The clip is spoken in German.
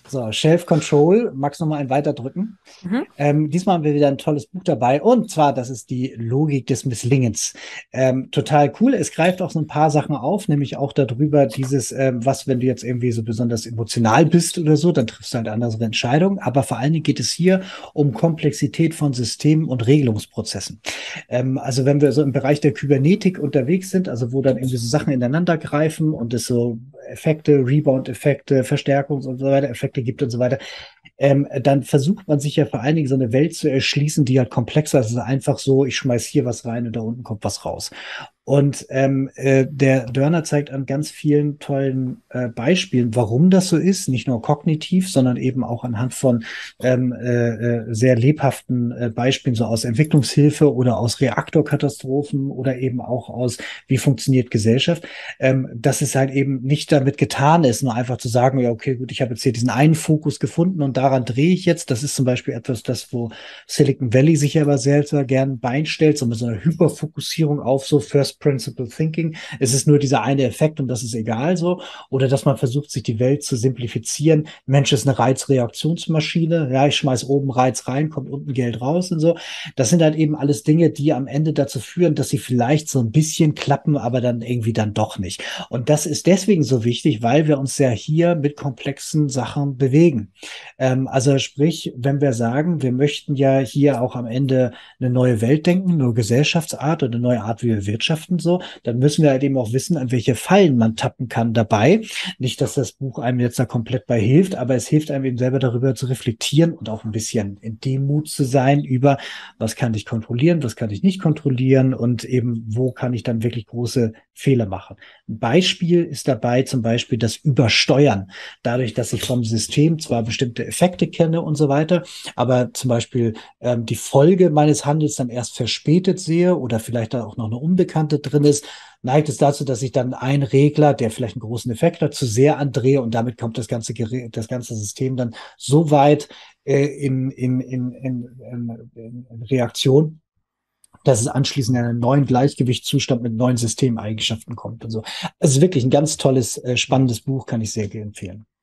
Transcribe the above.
So, Shelf Control. Magst du noch mal einen weiterdrücken? Mhm. Diesmal haben wir wieder ein tolles Buch dabei und zwar, das ist die Logik des Misslingens. Total cool. Es greift auch so ein paar Sachen auf, nämlich auch darüber, was, wenn du jetzt irgendwie so besonders emotional bist oder so, dann triffst du halt andere Entscheidungen. Aber vor allen Dingen geht es hier um Komplexität von Systemen und Regelungsprozessen. Also wenn wir so im Bereich der Kybernetik unterwegs sind, also wo dann irgendwie so Sachen ineinander greifen und es so Effekte, Rebound-Effekte, Verstärkungs- und so weiter, Effekte gibt und so weiter, dann versucht man sich ja vor allen Dingen so eine Welt zu erschließen, die halt komplexer ist. Es ist einfach so, ich schmeiß hier was rein und da unten kommt was raus. Und der Dörner zeigt an ganz vielen tollen Beispielen, warum das so ist, nicht nur kognitiv, sondern eben auch anhand von sehr lebhaften Beispielen, so aus Entwicklungshilfe oder aus Reaktorkatastrophen oder eben auch aus, wie funktioniert Gesellschaft, dass es halt eben nicht damit getan ist, nur einfach zu sagen, ja, okay, gut, ich habe jetzt hier diesen einen Fokus gefunden und daran drehe ich jetzt. Das ist zum Beispiel etwas, das, wo Silicon Valley sich ja aber sehr gern ein Bein stellt, so mit so einer Hyperfokussierung auf so First Principle Thinking. Es ist nur dieser eine Effekt und das ist egal so. Oder dass man versucht, sich die Welt zu simplifizieren. Mensch ist eine Reizreaktionsmaschine. Ja, ich schmeiß oben Reiz rein, kommt unten Geld raus und so. Das sind halt eben alles Dinge, die am Ende dazu führen, dass sie vielleicht so ein bisschen klappen, aber dann irgendwie dann doch nicht. Und das ist deswegen so wichtig, weil wir uns ja hier mit komplexen Sachen bewegen. Also sprich, wenn wir sagen, wir möchten ja hier auch am Ende eine neue Welt denken, eine neue Gesellschaftsart oder eine neue Art, wie wir wirtschaften, so, dann müssen wir halt eben auch wissen, an welche Fallen man tappen kann dabei. Nicht, dass das Buch einem jetzt da komplett bei hilft, aber es hilft einem eben selber darüber zu reflektieren und auch ein bisschen in Demut zu sein über, was kann ich kontrollieren, was kann ich nicht kontrollieren und eben, wo kann ich dann wirklich große Fehler machen. Ein Beispiel ist dabei zum Beispiel das Übersteuern. Dadurch, dass ich vom System zwar bestimmte Effekte kenne und so weiter, aber zum Beispiel die Folge meines Handels dann erst verspätet sehe oder vielleicht da auch noch eine Unbekannte drin ist, neigt es dazu, dass ich dann einen Regler, der vielleicht einen großen Effekt hat, zu sehr andrehe und damit kommt das ganze Gerät, das ganze System dann so weit in Reaktion, dass es anschließend in einen neuen Gleichgewichtszustand mit neuen Systemeigenschaften kommt und so. Es ist wirklich ein ganz tolles, spannendes Buch, kann ich sehr empfehlen.